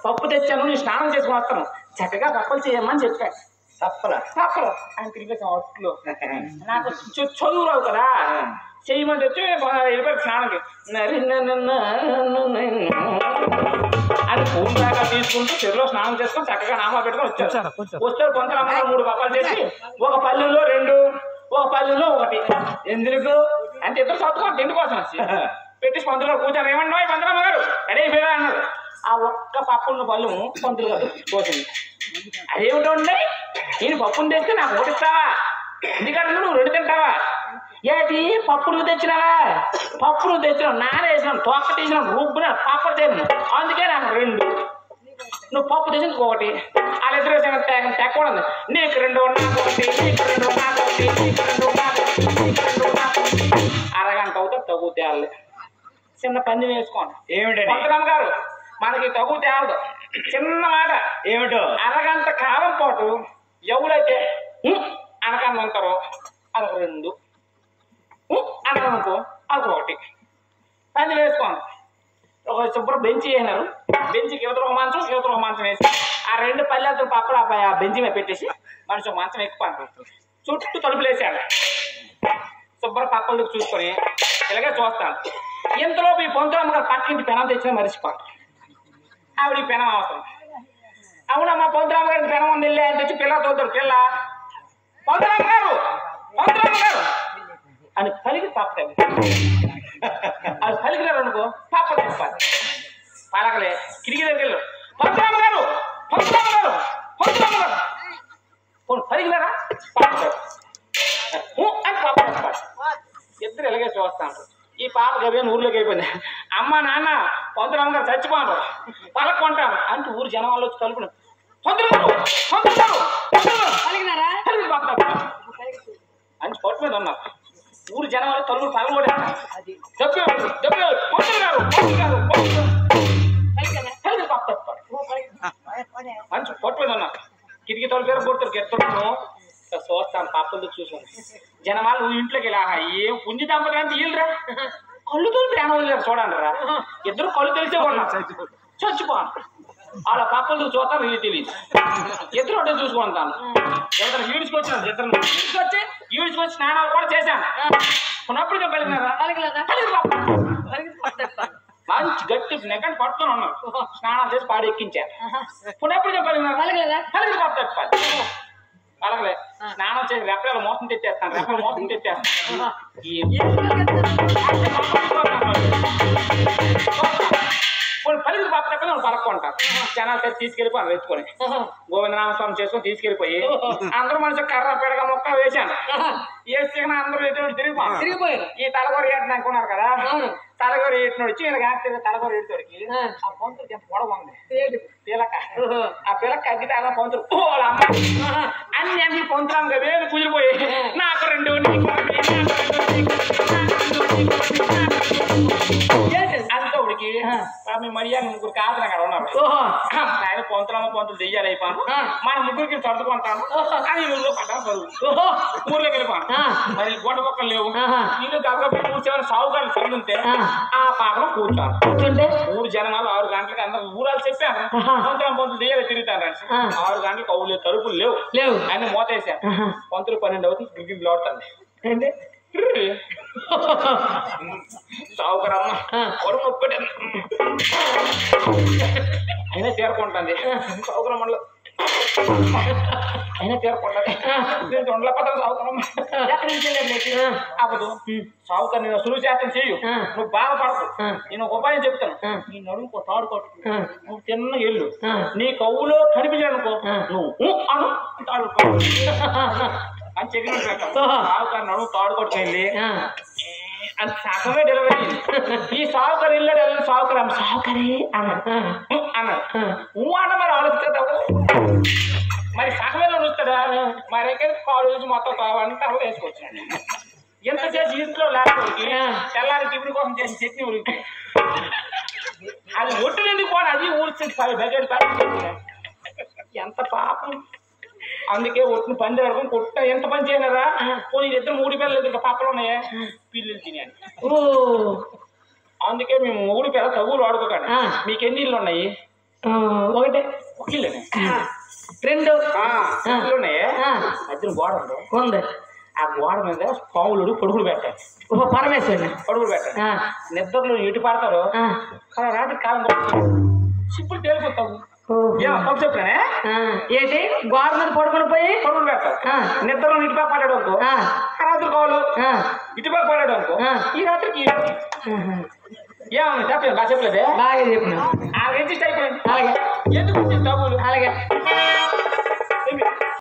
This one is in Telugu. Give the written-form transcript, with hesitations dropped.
పప్పు తెచ్చాను, నేను స్నానం చేసుకుని వస్తాను, చక్కగా పప్పులు చేయమని చెప్పాడు. తప్పలా తప్పలు ఆయన తిరిగే అట్లు నాకు చదువు రావు కదా, చెయ్యమని వచ్చి వెళ్ళిపోయి స్నానంకి అని ఫోన్ దాకా తీసుకుంటూ చెరువులో స్నానం చేసుకొని చక్కగా నామా పెట్టుకొని వచ్చారు. వస్తే కొంతమంది 3 పప్పాలు చేసి, ఒక పల్లెలో 2, ఒక పల్లెలో 1. ఎందుకు అంటే ఇద్దరు చదువుకోండి తిండి కోసం పెట్టేసి పంతులు కూర్చొని ఏమన్నా పంతులమ్మ గారు రెడీ అయిపోయా అన్నారు. ఆ ఒక్క పప్పున్న పళ్ళు పంతులు గారు కోసింది. అదేమిటండి నేను పప్పును తెస్తే నాకు ఓటిస్తావా, ఎందుకంటే నువ్వు 2 తింటావా, ఏంటి పప్పు నువ్వు తెచ్చినావా, పప్పు నువ్వు తెచ్చినావు, నానేసినాను, తొక్క తీసినాను, రుబ్బున పప్పు తిన్నాను, అందుకే నాకు 2, నువ్వు పప్పు తెచ్చింది 1. వాళ్ళిద్దరు తక్కువ ఉంది, నీకు 2 నాకు 1, నీకు 2 నాకు 1, నీకు 2 నాకు 1, నీకు 2 నాకు 1. అరగంట అవుతుంది తగ్గు తేవాలి. చిన్న పంది వేసుకోండి. ఏమిటండి పంతులమ్మ గారు మనకి తగ్గు తేలదు. చిన్న మాట ఏమిటో, అరగంట కాలం పాటు ఎవరైతే అనకాన్ని ఉంటారో అదొక 2, అనకనుకో అదొక 1. పంది వేసుకోండి. ఒక శుభ్రం బెంచి వేసినారు, బెంచికి యువతలు ఒక మంచం, యువతలు ఒక మంచం వేసి ఆ 2 పల్లెలతో పప్పులు ఆ బెంచి మీద పెట్టేసి మనిషి ఒక మంచం ఎక్కువ చుట్టూ తలుపులు వేసాడు. శుభ్రం పక్కలకు చూసుకొని ఇలాగే చూస్తాను. ఇంతలో ఈ పంతులమ్మ గారు పక్కింటి పెనం తెచ్చినా మరిచిపోతాను. ఆవిడ ఈ పెనం అవసరం. అవునమ్మా పంతులమ్మ గారికి పెనం ఉంది వెళ్ళి ఆయన తెచ్చి పిల్ల తోలుతాడు. పిల్ల పంతులమ్మ గారు అని పలికి పాప అది పలికినారు అనుకో పాప తెప్పాలి. పలకలే కిటికీ దగ్గర పంతులమ్మ గారు పలికినారా పాప అని పాప తెప్పాలి. ఇద్దరు ఇలాగే చూస్తాను. ఈ పాప గబేని ఊర్లోకి అయిపోయింది. అమ్మ నాన్న పంతులమ్మ గారు చచ్చిపోతారు, పలక్కుంటాను అంటే ఊరు జనాలు వచ్చి తలుపును అని పొట్టు మీద ఉన్నారు. ఊరు జనాలు తలుపులు పగలగొట్టారు. మంచి పొట్టు మీద ఉన్నారు. కిటికీ తలుపు కొడుతారు గెత్తున్నాను చూస్తాను. పాపలతో చూసాను. జనవాళ్ళు ఇంట్లోకి వెళ్ళా ఏం పుంజి దంపతి అంటే వీళ్ళరా కళ్ళు తోలి ప్రాణం వదిలేరు చూడండి రా. ఇద్దరు కళ్ళు తెలిసే ఉన్నారు చచ్చిపోను. వాళ్ళ పాపలతో చూస్తాను ఇది తెలియదు. ఇద్దరు అంటే చూసుకుంటాను. ఇద్దరు ఈడ్చుకొచ్చాను. ఇద్దరు ఈడ్చుకొచ్చి స్నానాలు కూడా చేశాను. ఉన్నప్పుడు పలికినారా మంచి గట్టి నెక్కని పట్టుకొని ఉన్నారు. స్నానాలు చేసి పాడి ఎక్కించాను. పునప్పుడు పలికినారా పలికి పట్టాలి. పలకలే స్నానం చేసి రెప్పల మోసం తెచ్చేస్తాను. రెప్పల మోసం తెచ్చేస్తాను. పలికి పాప నువ్వు పలక్కుంటాను. జనాలు తీసుకెళ్ళిపోయి ఎత్తుకొని గోవిందనామస్వామి చేసుకొని తీసుకెళ్ళిపోయి అందరూ మనిషి కర్ర పెడగ మొక్క వేసాను. వేసి అందరూ ఎటువంటి తిరిగిపోయారు. ఈ తలగొర ఏటని అనుకున్నారు కదా, తలగొర ఏటిని వచ్చి ఇలా తలగొర ఏడుతోడికి ఆ పొంతులు ఎంత పొడవ ఉంది పిలక. ఆ పిలక అగ్గితే అలా పొంతులు అన్ని పొంతులం కదా కుదిరిపోయి నాకు 2 అంత ఉడికి మీ మర్యాద 3 కాదులు అక్కడ ఉన్నారు. ఆయన పొంతులు చెయ్యాలి అయిపోయాను. మన ముగ్గురికి సర్దుకుంటాను అని ఊళ్ళో పడ్డాను. చదువు ఊర్లోకి వెళ్ళిపోయాను. మరి గొడ్డ మొక్కలు లేవు. నీళ్ళు దగ్గర కూర్చోని సాగుగాలు చదువుంటే ఆ పాపలో కూర్చోను. ఊరు జనాలు 6 గంటలకి అందరూ ఊరాలు చెప్పాను. పొంతులు చెయ్యాలి తిరుగుతాను. 6 గంటలకు కౌలు తలుపులు లేవు అని మోతేసాను. పంతులు 12 అవుతుంది గిగ్గిలు లోడుతుంది. ఏంటి సావుకరమ్మ పొరుగు నొప్పి అయినా చేరుకుంటుంది. సావుకరమ్మలో అయినా చేరుకుంటుంది. ఉండలేకపోతాను సావుకరమ్మ. ఎక్కడి నుంచి అవ్వదు. సావుకర్ నేను సులువు చేస్తాను చెయ్యు. నువ్వు బాధపడకు. నేను ఒక ఉపాయం చెప్తాను. నీ నడుముకో తాడు కట్టు. నువ్వు తిన్న ఎల్లు నీ కవులో కనిపించానుకో నువ్వు అను తాడు అని చెప్పిన సావుకారు నడుము తాడు కొట్టుకెళ్ళి అది సగమే డెలివరీ అయింది. ఈ సావుకారు వెళ్ళాడు. సావుకారు సావుకరే అన్నాడు. నువ్వు అన్న మరి ఆలోచిస్తాడు. మరి సగమేలో చూస్తాడా మరి ఎక్కడ కాలేజ్ మొత్తం కావాలని తల వేసుకొచ్చాడు. ఎంత చేసి ఇంట్లో లేకపోతే తెల్లారి టిఫిన్ కోసం చేసి చట్నీ ఉరికి అది ఒట్టు ఎందుకు పోనీ అది ఊరికి బకెట్ ఎంత పాపం. అందుకే ఒట్టిని పని జరగడం కొట్ట ఎంత పని చేయనరా. పోనీ 2 3 పిల్లలు ఇంకా పాపలు ఉన్నాయా పిల్లలు తినేది. అందుకే మేము 3 పిల్లలు తగులు వాడుకోకండి. మీకు ఎన్ని ఇళ్ళు ఉన్నాయి? ఒకటే ఒక ఇల్లునే రెండు ఇల్లునే మధ్యన గోడ ఉంది. ఆ గోడ మీద పాములు పొడుగులు పెట్టాలి. పరమేశ్వరుని పొడుగులు పెట్టాలి. నిద్రలో ఎటు పడతారు అలా రాత్రి కాలం సింపుల్ తేలిపోతావు. ఏమో చెప్పానే ఏంటి గోడ మీద పడుకుని పోయి పొడుగులు పెడతావు. నిద్రలో ఇటుపక్క పడ్డాడు అనుకో ఆ రాత్రి కావాలి. ఇటుపక్క పడ్డాడు అనుకో ఈ రాత్రికి ఏమన్నా చెప్పలేదు బాగా చెప్పలేదే. బాగా చెప్పిన రిజిస్ట్ అయిపోయింది. అలాగే ఎందుకు డబ్బులు అలాగే